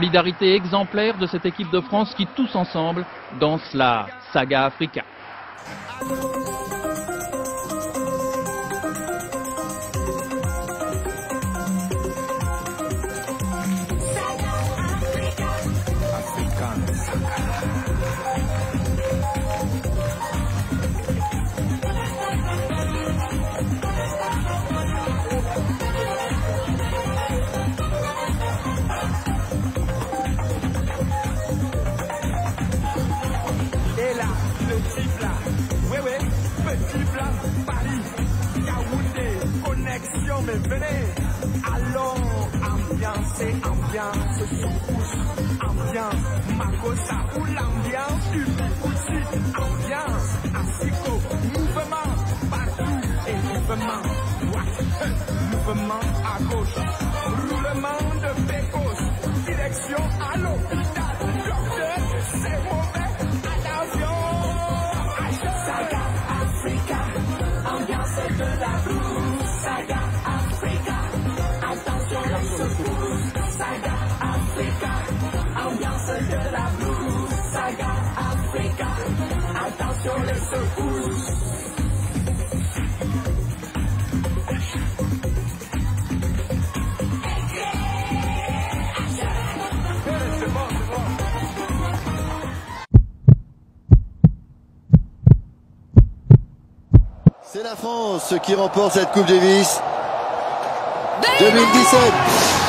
Solidarité exemplaire de cette équipe de France qui, tous ensemble, danse la saga Africa. Petit plat, oui, petit plat, Paris, Yaoundé, connexion, mais venez, allons, ambiance, sous-couche, ambiance, Makossa, ou l'ambiance, Ubi, ambiance, Asiko, mouvement, partout, et mouvement, mouvement à gauche, roulement de Pécos, direction à l'hôpital, docteur, c'est mauvais, attention. Saga Africa, ambiance de la blues. Saga Africa, attention les secousses. Saga Africa, ambiance de la blues. Saga Africa, attention les secousses. C'est la France qui remporte cette Coupe Davis 2017.